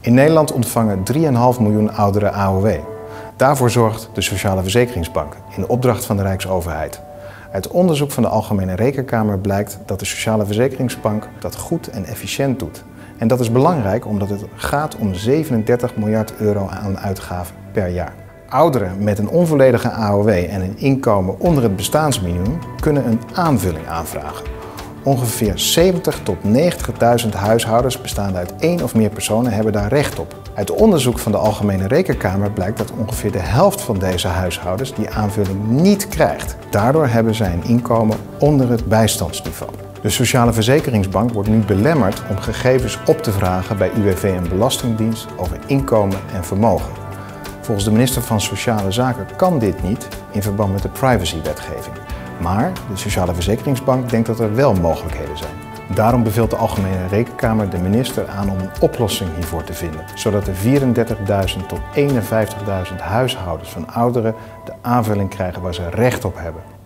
In Nederland ontvangen 3,5 miljoen ouderen AOW. Daarvoor zorgt de Sociale Verzekeringsbank in opdracht van de Rijksoverheid. Uit onderzoek van de Algemene Rekenkamer blijkt dat de Sociale Verzekeringsbank dat goed en efficiënt doet. En dat is belangrijk omdat het gaat om 37 miljard euro aan uitgaven per jaar. Ouderen met een onvolledige AOW en een inkomen onder het bestaansminimum kunnen een aanvulling aanvragen. Ongeveer 70.000 tot 90.000 huishoudens bestaande uit 1 of meer personen hebben daar recht op. Uit onderzoek van de Algemene Rekenkamer blijkt dat ongeveer de helft van deze huishoudens die aanvulling niet krijgt. Daardoor hebben zij een inkomen onder het bijstandsniveau. De Sociale Verzekeringsbank wordt nu belemmerd om gegevens op te vragen bij UWV en Belastingdienst over inkomen en vermogen. Volgens de minister van Sociale Zaken kan dit niet in verband met de privacywetgeving. Maar de Sociale Verzekeringsbank denkt dat er wel mogelijkheden zijn. Daarom beveelt de Algemene Rekenkamer de minister aan om een oplossing hiervoor te vinden, zodat de 34.000 tot 51.000 huishoudens van ouderen de aanvulling krijgen waar ze recht op hebben.